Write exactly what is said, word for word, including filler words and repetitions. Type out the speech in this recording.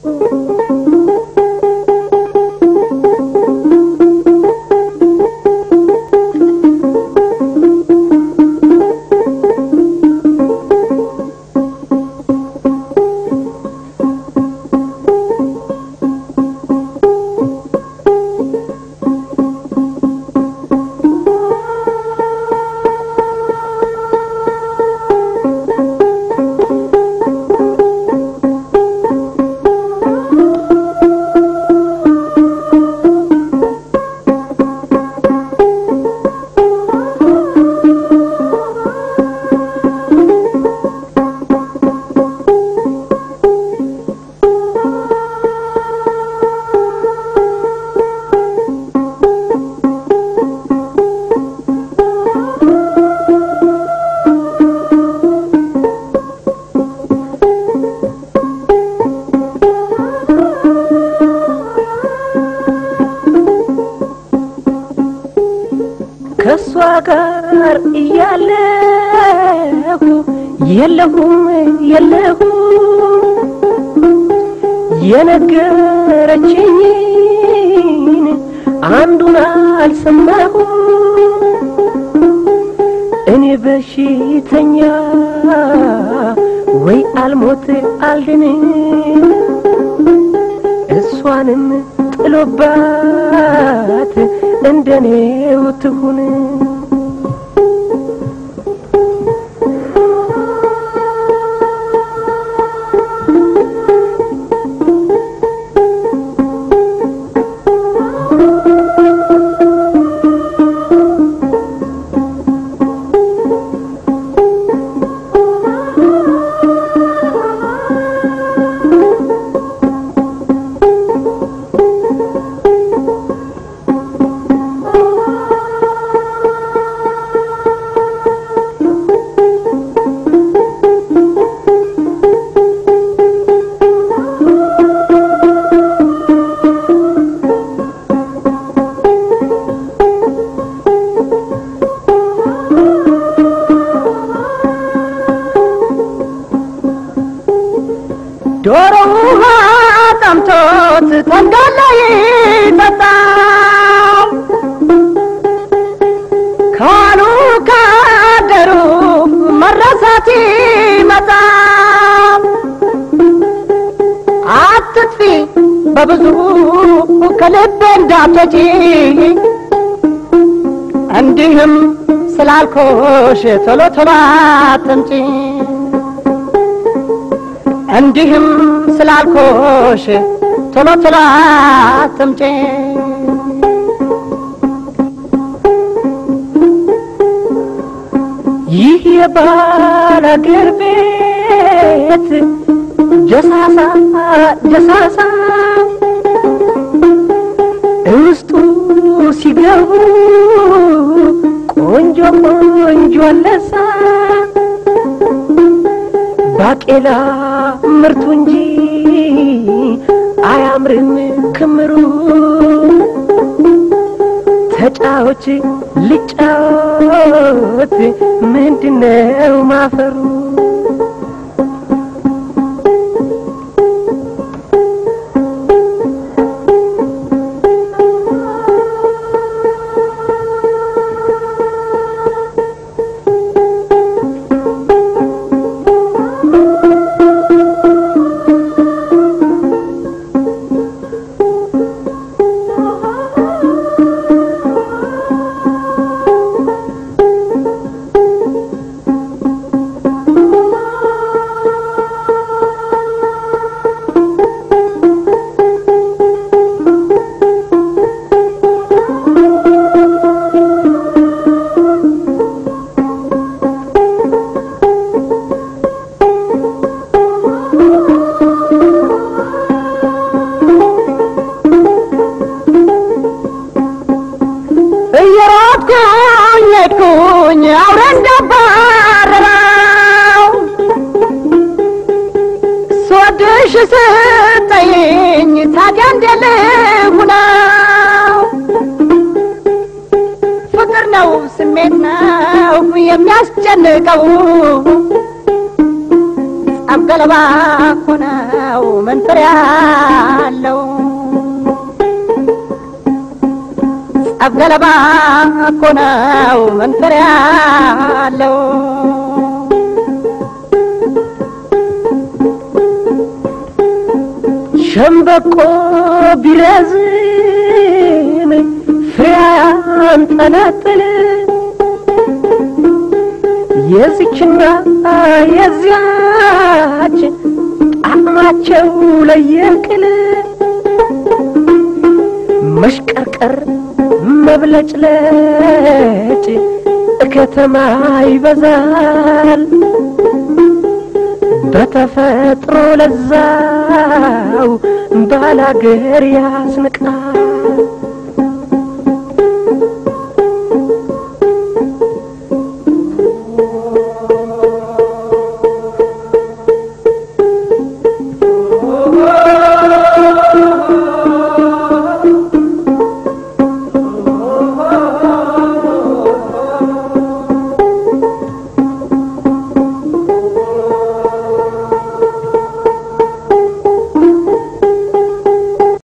كسواكر يالله يلهم يلهم ينقرتشين عندنا السماه اني بشيتنيا وي الموت الدني اسوانن طلبات እንደኔ ወትሁን دوروها طمطوت تنقلي تطام كانوا كادروا مرساتي مطام عطتفي ببزو كلب اندعتتي عندهم سلالكوش تلو تلاتمتي عندهم سلالكوش تلو تلاتمتي يهي بالا قربيت جساسا جساسا استو سيقو قنجو قنجو لسا باقيلا مرتونجي አያምርም ክምሩ ተጫዎች ልጫወት ምንድነው ማፈሩ ستين تاجان دلهنا فكرنا وسميتنا ويمياس جنقو አብገለባ ኮነው መንፈሪያ አለው አብገለባ ኮነው መንፈሪያ አለው ሸምበቆ ቢረዝም ፍሬያን ጠነጥል የዚችና የዚያች ጣዕማቸው ለየቅል መሽቀርቀር መብለጭለጭ ከተማ ይበዛል በተፈጥሮ ለዛው ባላገር ያስንቃል